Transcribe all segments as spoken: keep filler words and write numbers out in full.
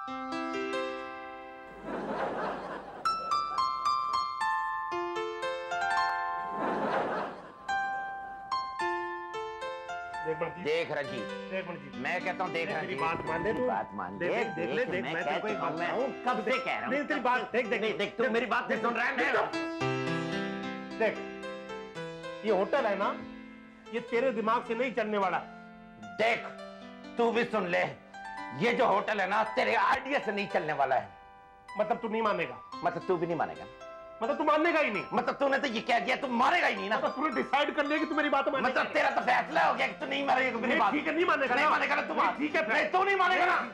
देख रंजीत, मैं कहता हूँ देख रंजीत, बात मान ले, तू बात मान ले, देख देख ले, देख मैं तेरे को एक बात बताऊं, कब से कह रहा हूँ तेरी बात देख देख देख तू मेरी बात नहीं सुन रहा है। देख ये होटल है ना, ये तेरे दिमाग से नहीं चलने वाला। देख तू भी सुन ले, ये जो होटल है ना तेरे आइडिया से नहीं चलने वाला है। मतलब तू नहीं मानेगा? मतलब तू भी नहीं मानेगा? मतलब तू मानेगा ही नहीं? मतलब तूने तो ये कह दिया तू मानेगा ही नहीं ना? मतलब तूने डिसाइड कर लिया कि तू मेरी बात मानेगा? मतलब तेरा तो फैसला हो गया कि तू नहीं मानेगा मेरी बात। ठीक है, नहीं मानेगा, नहीं मानेगा ना तू? ठीक है, नहीं तू नहीं मानेगा ना?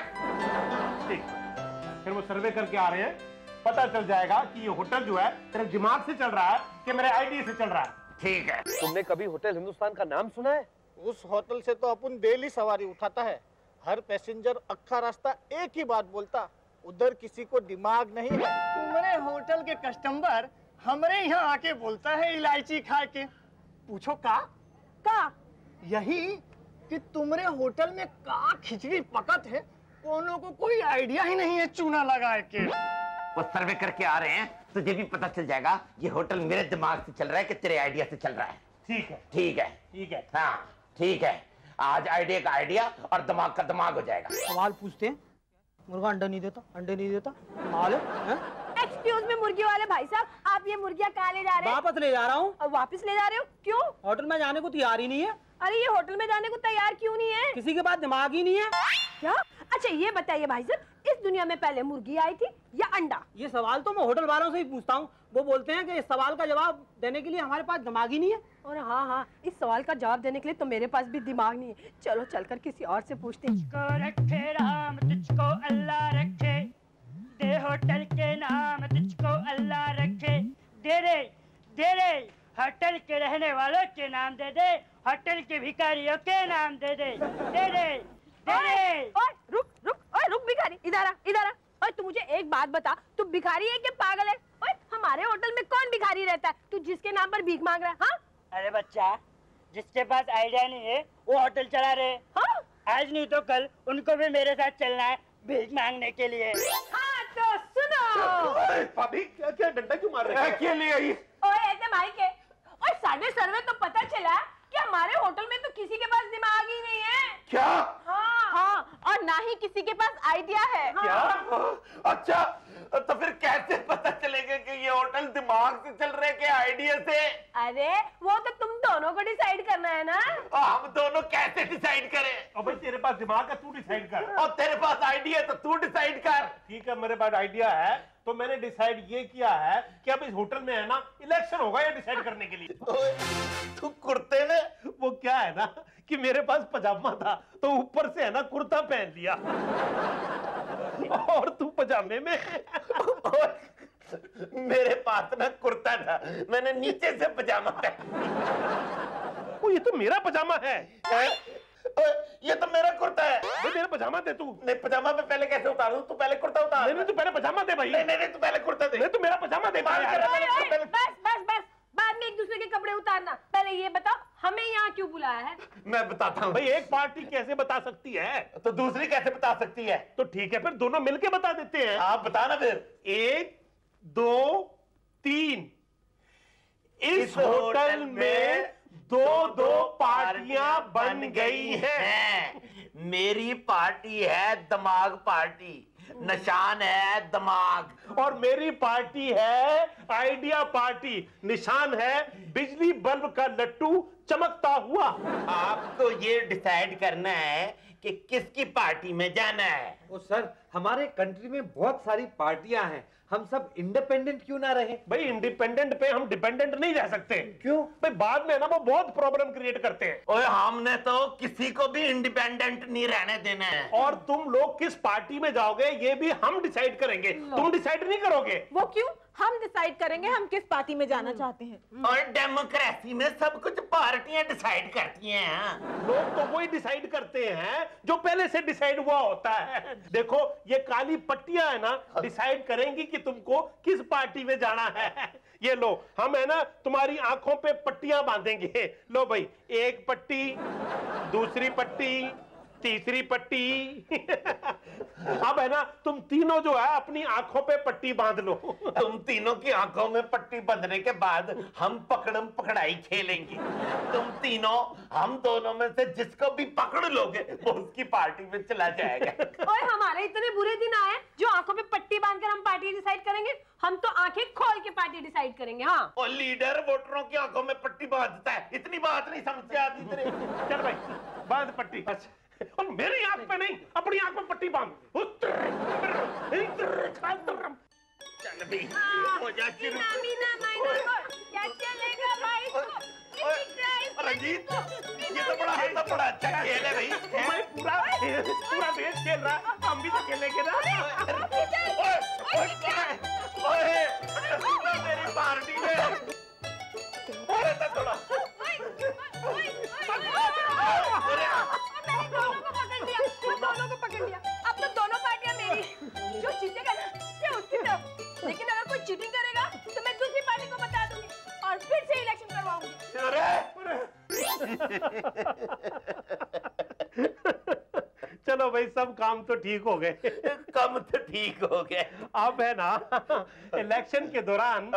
ठीक, फिर वो सर्वे करके आ रहे हैं, पता चल जाएगा कि ये होटल जो है तेरे दिमाग से चल रहा है कि मेरे आइडिया से चल रहा है। ठीक है। तुमने कभी होटल हिंदुस्तान का नाम सुना है? उस होटल से तो अपन डेली सवारी उठाता है, हर पैसेंजर अक्खा रास्ता एक ही बात बोलता, उधर किसी को दिमाग नहीं है। तुम्हारे होटल के कस्टमर हमारे यहाँ आके बोलता है इलायची खा के, पूछो का का यही कि तुम्हारे होटल में का खिचड़ी पकत है, कोनो को कोई आइडिया ही नहीं है चूना लगा के। वो सर्वे करके आ रहे हैं, तुझे भी पता चल जाएगा ये होटल मेरे दिमाग से चल रहा है कि तेरे आइडिया से चल रहा है। ठीक है, ठीक है, ठीक है, हाँ ठीक है। आज आइडिया का आइडिया और दिमाग का दिमाग हो जाएगा। सवाल पूछते हैं, मुर्गा अंडा नहीं देता, अंडे नहीं देता, माल है? एक्सक्यूज मी मुर्गी वाले भाई साहब, आप ये मुर्गियाँ कहाँ ले जा रहे हैं? वापस ले जा रहा हूँ। अब वापस ले जा रहे हो? क्यों? होटल में जाने को तैयार ही नहीं है। अरे ये होटल में जाने को तैयार क्यों नहीं है? किसी के पास दिमाग ही नहीं है। क्या? अच्छा ये बताइए भाई साहब, इस दुनिया में पहले मुर्गी आई थी या अंडा? ये सवाल तो मैं होटल वालों से ही पूछता हूँ, वो बोलते हैं कि इस सवाल का जवाब देने के लिए हमारे पास दिमाग ही नहीं है। और हाँ हाँ, इस सवाल का जवाब देने के लिए तो मेरे पास भी दिमाग नहीं है। चलो चलकर किसी और से पूछते हैं। तुझको रखे राम, तुझको अल्लाह रखे, दे होटल के नाम तुझको अल्लाह रखे, दे रे दे रे होटल के रहने वालों के नाम दे दे, होटल के भिखारियों के नाम दे दे, दे दे दे रे। ओए रुक रुक, ओए रुक भिखारी, इधर आ इधर आ। ओए तू मुझे एक बात बता, तू भिखारी है कि पागल है? ओए हमारे होटल में कौन भिखारी रहता है, तू जिसके नाम पर भीख मांग रहा है? हाँ अरे बच्चा, जिसके पास आइडिया नहीं है वो होटल चला रहे। हाँ आज नहीं तो कल उनको भी मेरे साथ चलना है भीख मांगने के लिए। हाँ तो सुनो। भाभी क्या क्या डंडा क्यों मार रहे हैं? क्या ले आई? ओए ऐसे भाई के, ओए साढ़े सर्वे तो पता चला कि हमारे होटल में तो किसी के पास दिमाग ही नहीं है। क्या? हाँ हाँ, और ना ही किसी के पास आइडिया है। क्या? अच्छा तो फिर कैसे पता चलेगा कि ये होटल दिमाग से चल रहे के आइडिया से? अरे वो तो तुम दोनों को डिसाइड करना है ना। हम दोनों कैसे डिसाइड करें? और भाई तेरे पास दिमाग है, तू डिसाइड कर। और तेरे पास आइडिया है तो तू डिसाइड कर। ठीक है, मेरे पास आइडिया है तो मैंने डिसाइड ये किया है कि अब इस होटल में है ना इलेक्शन होगा ये डिसाइड करने के लिए। तू कुर्ते में, वो क्या है ना कि मेरे पास पजामा था तो ऊपर से है ना कुर्ता पहन लिया और तू पजामे में। मेरे पास ना कुर्ता था, मैंने नीचे से पजामा पहना। ओ, ये तो मेरा पजामा है। ये तो मेरा कुर्ता है। भाई मेरा पजामा दे तू। नहीं पजामा मैं पहले कैसे उतारूं? तू पहले कुर्ता उतार। नहीं नहीं तू पहले पजामा दे भाई। नहीं नहीं तू पहले कुर्ता दे। नहीं तू मेरा पजामा दे। बस बस बस, बाद में एक दूसरे के कपड़े उतारना। पहले ये बताओ हमें यहाँ क्यों बुलाया है? मैं बताता हूँ। भाई एक पार्टी कैसे बता सकती है तो दूसरी कैसे बता सकती है? तो ठीक है फिर दोनों मिलके बता देते हैं। आप बताना फिर। एक दो तीन, इस होटल में दो दो पार्टियां बन गई हैं। मेरी पार्टी है दिमाग पार्टी, निशान है दिमाग। और मेरी पार्टी है आइडिया पार्टी, निशान है बिजली बल्ब का लट्टू चमकता हुआ। आपको ये डिसाइड करना है कि किसकी पार्टी में जाना है। ओ सर, हमारे कंट्री में बहुत सारी पार्टियां हैं, हम सब इंडिपेंडेंट क्यों ना रहे? भाई इंडिपेंडेंट पे हम डिपेंडेंट नहीं रह सकते। क्यों? भाई बाद में ना वो बहुत प्रॉब्लम क्रिएट करते हैं। ओए हमने तो किसी को भी इंडिपेंडेंट नहीं रहने देना है। और तुम लोग किस पार्टी में जाओगे ये भी हम डिसाइड करेंगे, तुम डिसाइड नहीं करोगे। वो क्यों? हम डिसाइड करेंगे हम किस पार्टी में जाना चाहते हैं। और डेमोक्रेसी में सब कुछ पार्टियां डिसाइड करती हैं। लोग तो वही डिसाइड करते हैं जो पहले से डिसाइड हुआ होता है। देखो ये काली पट्टियां है ना, डिसाइड करेंगी कि तुमको किस पार्टी में जाना है। ये लो, हम है ना तुम्हारी आंखों पे पट्टियां बांधेंगे। लो भाई, एक पट्टी, दूसरी पट्टी, तीसरी पट्टी। अब है ना तुम तीनों जो है अपनी आंखों पे पट्टी बांध लो। तुम तीनों की आंखों में पट्टी बंधने के बाद हम पकड़म पकड़ाई खेलेंगे। तुम तीनों हम दोनों में से जिसको भी पकड़ लोगे वो उसकी पार्टी में चला जाएगा। ओए हमारे इतने बुरे दिन आए जो आंखों पे पट्टी बांधकर हम पार्टी डिसाइड करेंगे? हम तो आंखें खोल के पार्टी डिसाइड करेंगे। हाँ और लीडर वोटरों की आंखों में पट्टी बांधता है, इतनी बात नहीं समझ आती तेरे। चल भाई बांध पट्टी। और मेरी आंख पे नहीं अपनी आंख में पट्टी बांध। चल भाई हो जा शुरू। क्या चलेगा भाई को? रंजीत ये तो बड़ा है, तो बड़ा अच्छा खेल है भाई। मैं पूरा पूरा देश खेल रहा है, हम भी तो खेलेंगे ना। ओए ओए ओए मेरी पार्टी में अरे तो थोड़ा दोनों को पकड़ लिया, दोनों को पकड़ लिया। अब तो दोनों पार्टियां मेरी। जो जीतेगा ना क्या उसकी तरफ, लेकिन अगर कोई चीटिंग करेगा तो मैं दूसरी पार्टी को बता दूंगी और फिर से इलेक्शन करवाऊंगी। चलो भाई सब काम तो ठीक हो गए। कम तो ठीक हो गए। अब है ना इलेक्शन के दौरान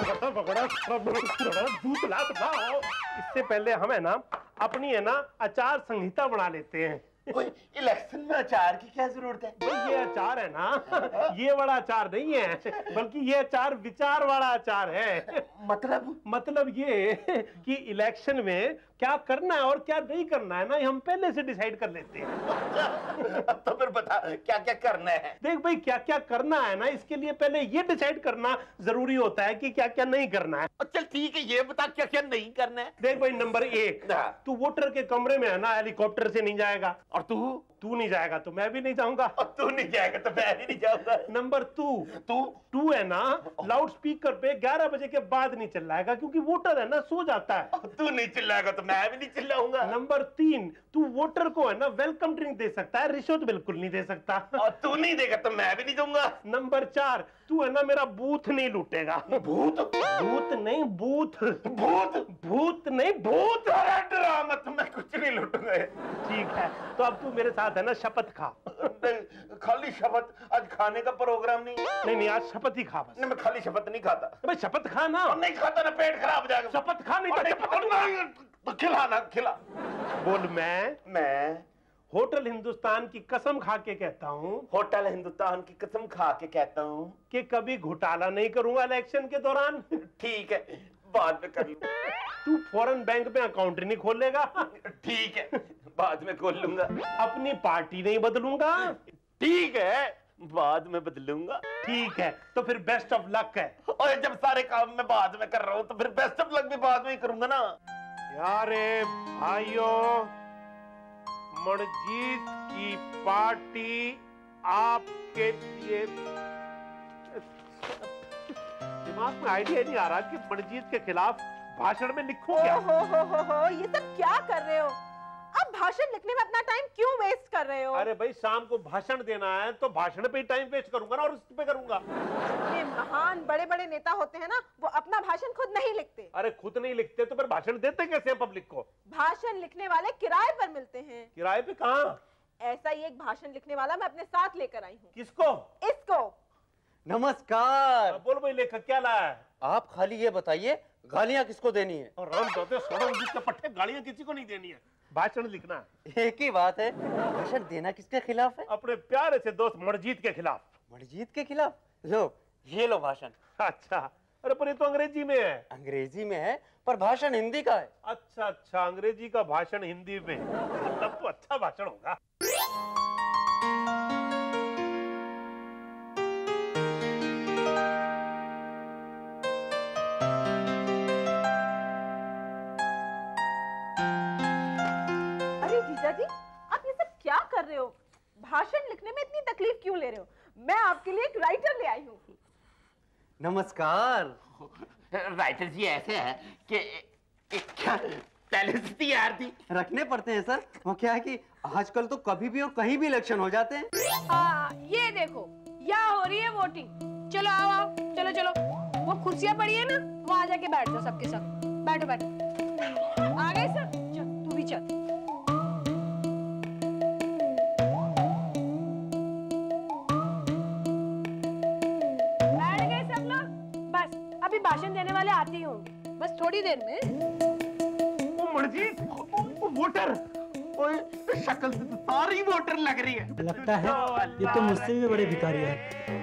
इससे पहले हम है ना अपनी है ना आचार संहिता बना लेते हैं। इलेक्शन में अचार की क्या जरूरत है? भाई ये अचार है ना, ये वाला अचार नहीं है, बल्कि ये अचार विचार वाला अचार है। मतलब मतलब ये कि इलेक्शन में क्या करना है और क्या नहीं करना है ना, ये हम पहले से डिसाइड कर लेते हैं। अब तो फिर बता क्या क्या करना है? देख भाई क्या क्या करना है ना, इसके लिए पहले ये डिसाइड करना जरूरी होता है कि क्या क्या नहीं करना है। चल ठीक है, ये बता क्या क्या नहीं करना है। देख भाई नंबर एक, तू वोटर के कमरे में है ना हेलीकॉप्टर से नहीं जाएगा। और तू तू नहीं जाएगा तो मैं भी नहीं जाऊंगा। और तू नहीं जाएगा तो मैं भी नहीं जाऊंगा। नंबर टू, तू तू है ना लाउड स्पीकर पे ग्यारह बजे के बाद नहीं चिल्लाएगा, क्योंकि वोटर है ना सो जाता है। तू नहीं चिल्लाएगा तो मैं भी नहीं चिल्लाऊंगा। नंबर तीन, तू वोटर को है ना वेलकम ड्रिंक दे सकता है, रिश्वत बिल्कुल नहीं दे सकता। और तू नहीं देगा तो मैं भी नहीं दूंगा। नंबर चार, तू है ना मेरा बूथ नहीं लूटेगा। भूत भूत नहीं बूथ, भूत भूत नहीं भूत। अरे डरा मत, मैं कुछ नहीं लूटूंगा। ठीक है तो अब तू मेरे साथ है ना शपथ खा। नहीं, खाली शपथ, आज खाने का प्रोग्राम नहीं। नहीं नहीं आज शपथ ही खा बस। नहीं मैं खाली शपथ नहीं खाता। भाई शपथ खा ना। और नहीं खाता ना पेट खराब हो जाएगा। शपथ खा नहीं और तो और नहीं, तो खिला ना खिला। बोल। मैं मैं होटल हिंदुस्तान की कसम खा के कहता हूँ, होटल हिंदुस्तान की कसम खा के कहता हूँ कि कभी घोटाला नहीं करूंगा इलेक्शन के दौरान। ठीक है बाद में कर लूँ। तू फॉरेन बैंक में अकाउंट नहीं खोलेगा। ठीक है बाद में खोल लूंगा। अपनी पार्टी नहीं बदलूंगा। ठीक है बाद में बदलूंगा। ठीक है तो फिर बेस्ट ऑफ लक है। और जब सारे काम मैं बाद में कर रहा हूँ तो फिर बेस्ट ऑफ लक भी बाद में ही करूंगा ना। यारे भाइयों, मनजीत की पार्टी आपके लिए। दिमाग में आइडिया नहीं आ रहा कि मनजीत के खिलाफ भाषण में लिखूं क्या। हो हो हो हो ये सब क्या कर रहे हो? अब भाषण लिखने में अपना टाइम क्यों वेस्ट कर रहे हो? अरे भाई शाम को भाषण देना है तो भाषण पे ही टाइम वेस्ट करूंगा ना, और उस पे करूंगा। ये महान बड़े बड़े नेता होते हैं ना, वो अपना भाषण खुद नहीं लिखते। अरे खुद नहीं लिखते तो फिर भाषण देते कैसे हैं पब्लिक को? भाषण लिखने वाले किराए पर मिलते हैं। किराए पे कहाँ? ऐसा ही एक भाषण लिखने वाला मैं अपने साथ लेकर आई हूँ। किसको? इसको। नमस्कार। बोल भाई लेखक क्या लाया है? आप खाली ये बताइए गालियां किसको देनी है? और राम दाते सोनमजीत के पट्टे गालियां किसी को नहीं देनी है, भाषण लिखना है। एक ही बात है, भाषण देना किसके खिलाफ है? अपने प्यारे से दोस्त मनजीत के खिलाफ। मनजीत के खिलाफ? लो ये लो भाषण। अच्छा, अरे पर ये तो अंग्रेजी में है। अंग्रेजी में है पर भाषण हिंदी का है। अच्छा अच्छा, अंग्रेजी का भाषण हिंदी में, तब तो अच्छा भाषण होगा। जी आप ये सब क्या कर रहे हो? भाषण लिखने में इतनी तकलीफ क्यों ले रहे हो? मैं आपके लिए एक राइटर ले आई हूँ। नमस्कार। राइटर जी ऐसे है कि क्या पहले से तैयार थी, रखने पड़ते हैं सर। वो क्या है कि आजकल तो कभी भी और कहीं भी इलेक्शन हो जाते हैं। हाँ ये देखो यहाँ हो रही है वोटिंग। चलो आओ आओ, चलो चलो, वो कुर्सियाँ पड़ी है ना, वहाँ जाके बैठ जाओ सबके सब। बैठो बैठो। आ गए सर? चल तू भी चल। भाषण देने वाले आते ही होंगे, बस थोड़ी देर में। ओ मर्जी, ओ वोटर, ओए शक्ल से तो सारी वोटर लग रही है। लगता है ये तो मुझसे भी बड़े भिखारी हैं।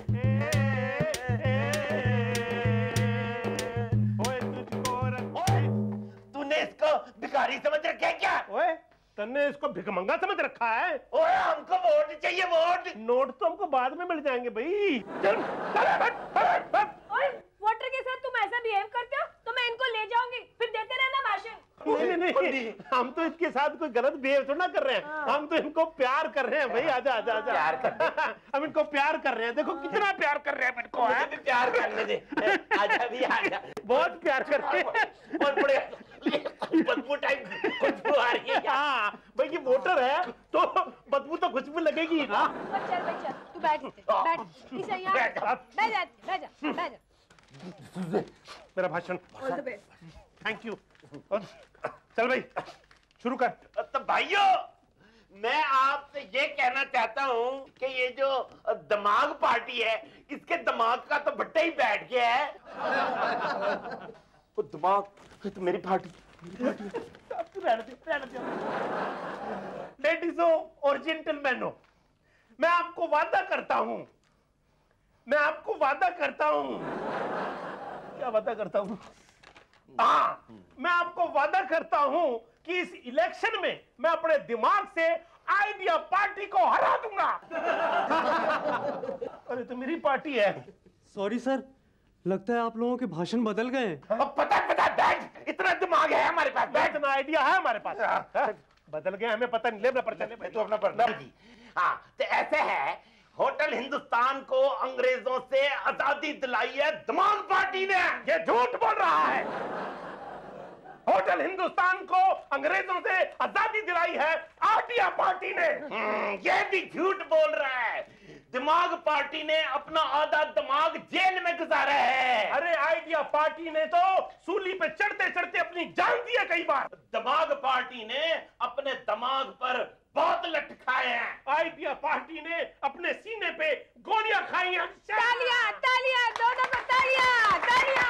तूने इसको भिखारी समझ रखा है क्या? ओए तन्ने इसको भिखमंगा समझ रखा है। ओए हमको वोट चाहिए, वोट। नोट तो हमको बाद में मिल जाएंगे भाई। चल, चल, बैठ, बैठ, बैठ। ओए वोटर के साथ तुम ऐसा बिहेव करते हो तो मैं इनको ले जाऊंगी, फिर देते रहना भाषण। नहीं नहीं नहीं, हम तो इसके साथ कोई गलत बिहेव थोड़ा कर रहे हैं, हम तो इनको प्यार कर रहे हैं भाई। आजा आजा आजा, प्यार कर हम इनको प्यार कर रहे हैं। देखो कितना प्यार कर रहे हैं इनको। मुझे भी प्यार करने दे। आजा भी आजा। बहुत प्यार कर रहे हैं। बहुत बड़े बदबू टाइप खुशबू आ रही है। हाँ भाई ये वोटर है तो बदबू तो खुशबू लगेगी ना। चल भाई चल, तू बैठ बैठ इसे यहाँ बैठ जा बैठ जा बैठ जा। मेरा भाषण। All the best. Thank you. चल भाई शुरू कर। तो भाइयों मैं आपसे ये कहना चाहता हूँ कि ये जो दिमाग पार्टी है इसके दिमाग का तो भट्टा ही बैठ गया है। वो दिमाग तो मेरी पार्टी। लेडीजों और जेंटलमैनों, मैं आपको वादा करता हूँ, मैं आपको वादा करता हूँ, क्या वादा करता हूँ? हाँ, मैं आपको वादा करता हूँ कि इस इलेक्शन में मैं अपने दिमाग से आइडिया पार्टी को हरा दूंगा। अरे तो मेरी पार्टी है। सॉरी सर, लगता है आप लोगों के भाषण बदल गए हैं। अब पता पता बैठ, इतना दिमाग है हमारे पास। बैठ, इतना आइडिया है हमारे पास। हाँ, बदल गए हमें पता नहीं। ले पर चले तो अपना पढ़ना जी। हाँ तो ऐसे है, होटल हिंदुस्तान को अंग्रेजों से आजादी दिलाई है दिमाग पार्टी ने। ये झूठ बोल रहा है। होटल हिंदुस्तान को अंग्रेजों से आजादी दिलाई है आइडिया पार्टी ने। ये भी झूठ बोल रहा है। दिमाग पार्टी ने अपना आधा दिमाग जेल में गुजारा है। अरे आइडिया पार्टी ने तो सूली पे चढ़ते चढ़ते अपनी जान दी है कई बार। दिमाग पार्टी ने अपने दिमाग पर बहुत लट खाए हैं। आइडिया पार्टी ने अपने सीने पे गोलियां खाई हैं। तालियां तालियां दोनों को तालियां तालियां।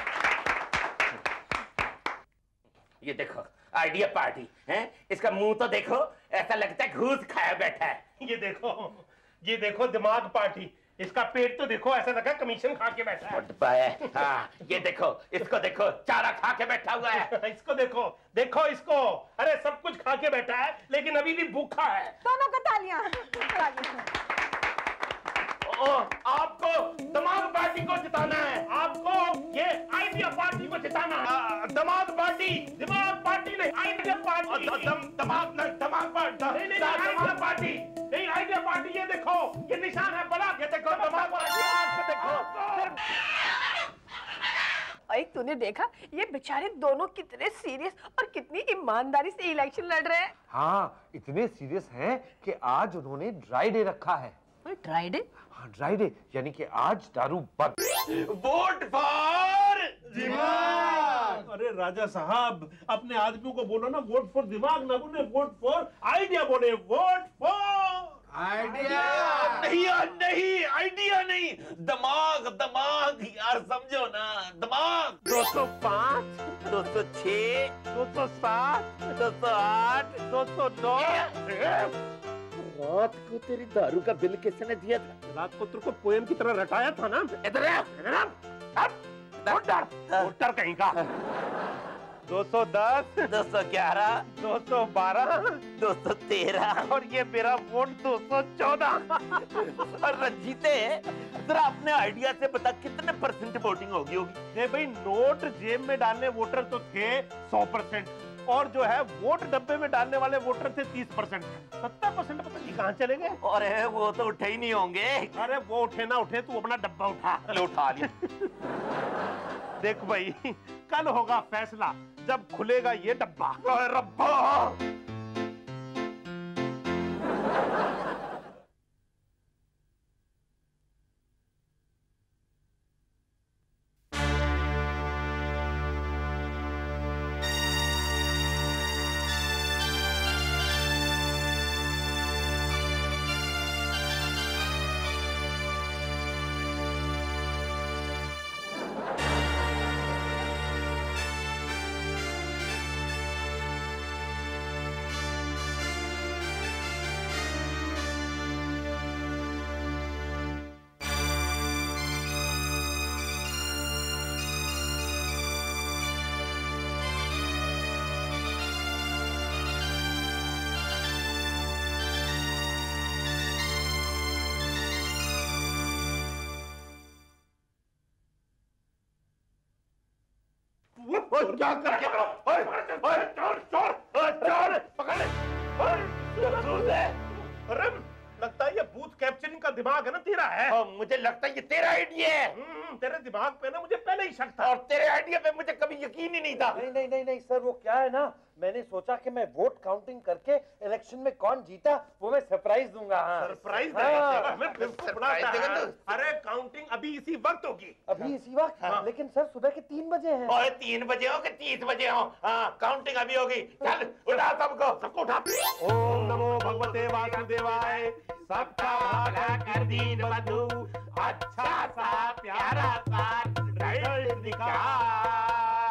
ये देखो आइडिया पार्टी है, इसका मुंह तो देखो, ऐसा लगता है घूस खाया बैठा है। ये देखो, ये देखो दिमाग पार्टी, इसका पेट तो देखो ऐसा लगा कमीशन खा के बैठा है। हाँ, ये देखो, इसको देखो चारा खा के बैठा हुआ है। इसको देखो, देखो इसको, अरे सब कुछ खा के बैठा है लेकिन अभी भी भूखा है। दोनों को तालियां। ओ, आपको दिमाग पार्टी को जिताना है। आपको ये आइडिया पार्टी को जिताना है। दिमाग पार्टी, दिमाग पार्टी नहीं, आइडिया पार्टी। दिमाग दिमाग पार्टी, नहीं नहीं आइडिया पार्टी नहीं, आइडिया पार्टी। ये देखो, ये निशान है बड़ा। ये देखो दिमाग पार्टी, देखो। अरे तूने देखा ये बेचारे दोनों कितने सीरियस और कितनी ईमानदारी से इलेक्शन लड़ रहे हैं। हाँ, इतने सीरियस हैं कि आज उन्होंने ड्राई डे रखा है। Dry day? हाँ, ड्राई डे यानी कि आज दारू बंद। वोट फॉर दिमाग। अरे राजा साहब, अपने आदमियों को बोलो ना वोट फॉर दिमाग, ना बोले वोट फॉर आइडिया, बोले वोट फॉर आइडिया। नहीं यार नहीं, आइडिया नहीं, दिमाग दिमाग यार, समझो ना, दिमाग। दो सौ पाँच, दो सौ छह, दो सौ सात, दो सौ आठ, दो सौ नौ। रात को तेरी दारू का बिल किसने दिया था? रात को तेरे को पोएम की तरह रटाया था ना। इधर वोटर कहीं का। दो सौ दस, दो सौ ग्यारह, दो सौ बारह, दो सौ तेरह, और ये मेरा वोट दो सौ चौदह। और रंजीते जरा अपने आइडिया से बता कितने परसेंट वोटिंग होगी होगी? ये भाई नोट जेब में डालने वोटर तो थे सौ परसेंट, और जो है वोट डब्बे में डालने वाले वोटर थे तीस परसेंट। सत्तर परसेंट पता नहीं कहाँ चले गए। अरे वो तो उठे ही नहीं होंगे। अरे वो उठे ना उठे, तू अपना डब्बा उठा। ले उठा लिया। देख भाई, कल होगा फैसला जब खुलेगा ये डब्बा। रब्बा। ओए क्या कर रहे हो? ओए ओए चोर चोर ओए चोर पकड़ ले। ओए अरे लगता है ये बूथ कैप्चरिंग का दिमाग है ना तेरा है। और मुझे लगता है ये तेरा आइडिया है। हम्म, तेरे दिमाग पे ना मुझे पहले ही शक था। और तेरे आइडिया पे मुझे कभी यकीन ही नहीं था। नहीं नहीं नहीं नहीं सर, वो क्या है ना, मैंने सोचा कि मैं वोट काउंटिंग करके इलेक्शन में कौन जीता वो मैं सरप्राइज दूंगा। हाँ सरप्राइज हाँ। हमें बिल्कुल बनाता है। अरे काउंटिंग अभी इसी वक्त होगी। अभी इसी वक्त? हाँ। लेकिन सर सुबह के तीन बजे हैं। और तीन बजे हो कि तीस बजे हो? हाँ काउंटिंग अभी होगी। चल उठा सबको, सबको उठा। ओम नमो भगवते वासुदेवाय, सबका भला कर दीन बंधु, अच्छा सा प्यारा सा रिजल्ट निकाल।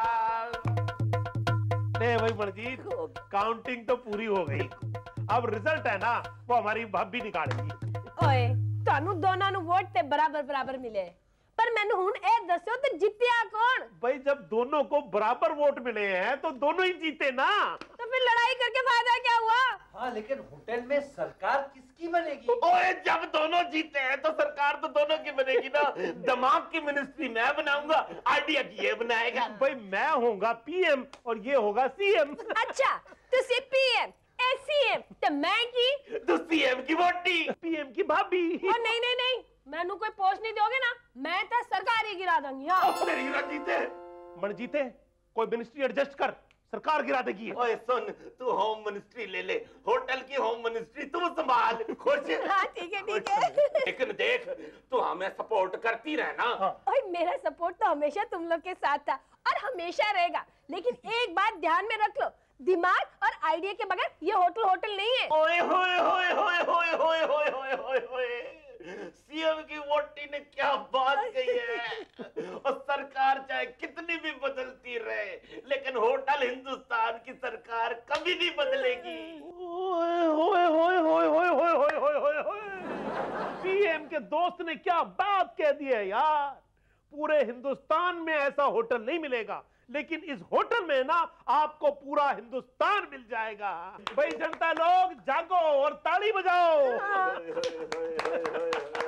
ले भाई मनजीत, काउंटिंग तो पूरी हो गई, अब रिजल्ट है ना वो हमारी भाभी निकालेगी। ओए तानू दोनों नु वोट ते बराबर बराबर मिले, पर मैंने हुन ए दस्यो ते जित्या कौन? भाई जब दोनों को बराबर वोट मिले हैं तो दोनों ही जीते ना। तो फिर लड़ाई करके फायदा क्या हुआ? हाँ लेकिन होटल में सरकार किसकी बनेगी? ओए जब दोनों जीते हैं तो सरकार तो दोनों की बनेगी ना। दिमाग की मिनिस्ट्री मैं बनाऊंगा, आइडिया की ये बनाएगा। भाई मैं होऊंगा पीएम और ये होगा सीएम। अच्छा तो सी पीएम ए सीएम तो मैं की तो सीएम की वोटी, पीएम की भाभी। और नहीं नहीं नहीं मैनू कोई पोस्ट नहीं दोगे ना, मैं तो सरकार ही गिरा दूंगी। हाँ तेरी जीते मन जीते कोई मिनिस्ट्री एडजस्ट कर, सरकार गिरा देगी। ओए सुन, तू होम मिनिस्ट्री ले ले, होटल की होम मिनिस्ट्री तू संभाल। खुश? हाँ ठीक है ठीक है। लेकिन देख तू हमें सपोर्ट करती रहना। ओए मेरा सपोर्ट तो हमेशा तुम लोग के साथ था और हमेशा रहेगा, लेकिन एक बात ध्यान में रख लो, दिमाग और आइडिया के बगैर ये होटल होटल नहीं है। ओए होए होए होए होए होए होए होए होए होए, सीएम की वोटी ने क्या बात कही है। और सरकार चाहे कितनी भी बदलती रहे, लेकिन होटल हिंदुस्तान की सरकार कभी नहीं बदलेगी। ओए होए होए होए होए होए होए होए होए होए, पीएम के दोस्त ने क्या बात कह दी है यार। पूरे हिंदुस्तान में ऐसा होटल नहीं मिलेगा, लेकिन इस होटल में ना आपको पूरा हिंदुस्तान मिल जाएगा। भाई जनता लोग जागो और ताली बजाओ।